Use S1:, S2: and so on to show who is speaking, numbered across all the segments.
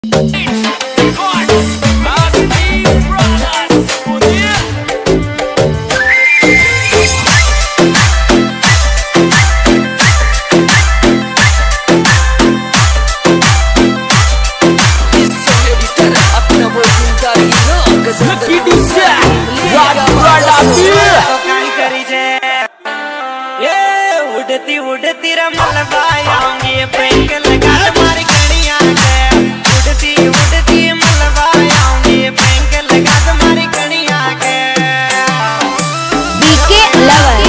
S1: उड़ती उड़ती रमलबा आऊंगी बैंक लगा तुम्हारी कड़ियां के। उड़ती उड़ती मलबा आऊंगी बैंक लगा तुम्हारी कड़ियां के।
S2: बीके लवर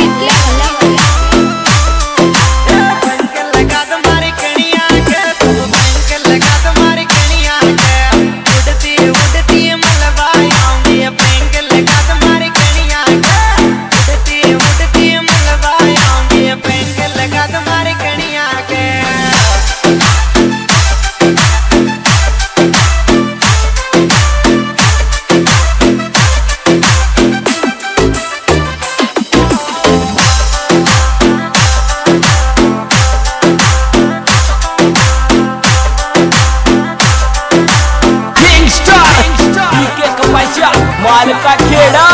S1: बैंक लगा तुम्हारी कड़ियां के। बैंक लगा तुम्हारी कड़ियां के। उड़ती उड़ती मलबा आऊंगी बैंक लगा तुम्हारी कड़ियां के। उड़ती उड़ती मलबा आऊंगी बैंक लगा तुम्हारी कड़ियां के।
S3: माल का खेड़ा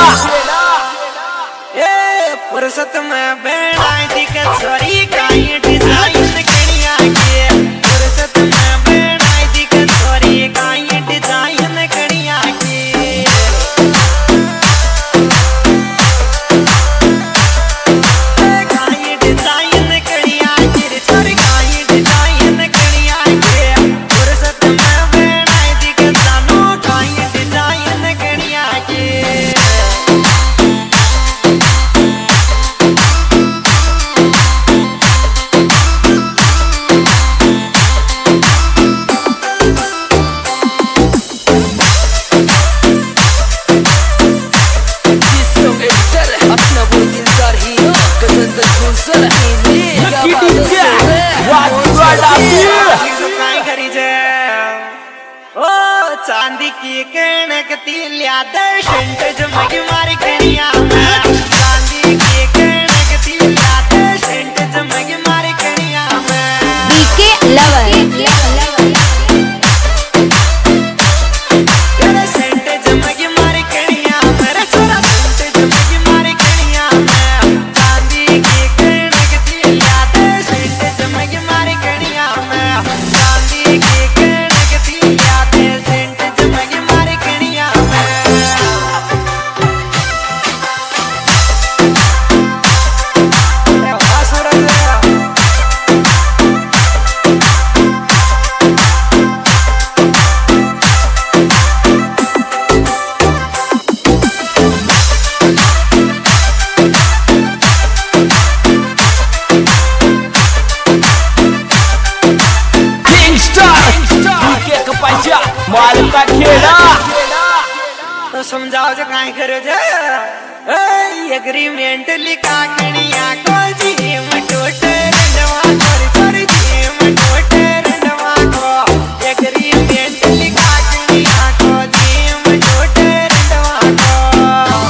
S1: फुर्सत में बैठाई दिक्कत सॉरी काई डिजाइन कड़ियां के। फुर्सत में बैठाई दिक्कत सॉरी काई डिजाइन कड़ियां के। काई डिजाइन कड़ियां के सॉरी काई डिजाइन कड़ियां के। फुर्सत में बैठाई दिक्कत सानो काई डिजाइन कड़ियां के। चांदी की कणक तिल्या दर्शंट जमगी मारी कड़ियां में। चांदी की कणक तिल्या दर्शंट जमगी मारी कड़ियां में।
S2: बीके लवर
S1: सेंट जमगी मारी कड़ियां में। छोरा सेंट जमगी मारी कड़ियां में। चांदी की कणक तिल्या दर्शंट जमगी मारी कड़ियां में। चांदी की कणक तिल्या दर्शंट जमगी मारी कड़ियां में।
S3: माल का खेड़ा
S1: तो समझाओ जो काहे करो जे एग्रीमेंट लिखा कड़ियां को जी मटोटे रंडवा छोरी छोरी जी मटोटे रंडवा को। एग्रीमेंट लिखा कड़ियां को जी मटोटे रंडवा को।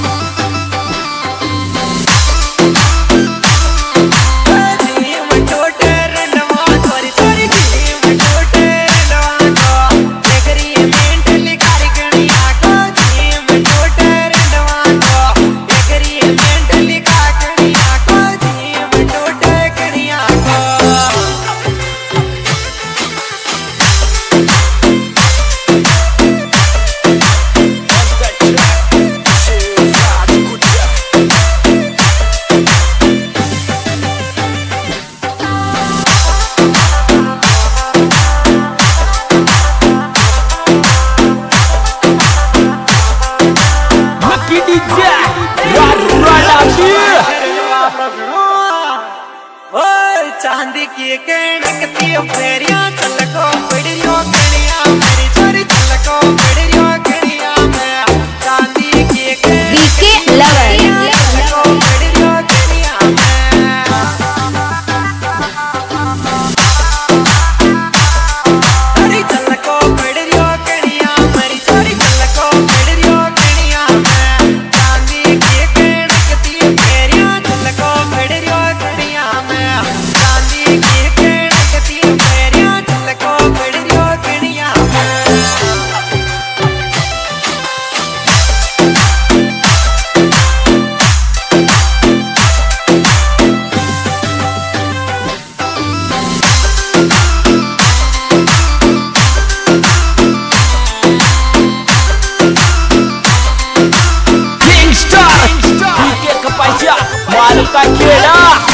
S1: जी मटोटे रंडवा छोरी छोरी जी मटोटे रंडवा को। एग्रीमेंट लिखा कड़ियां को जी मटोटे रंडवा को। एग्रीमेंट लिखा कड़ियां को जी मटोटे
S3: मालका खेड़ा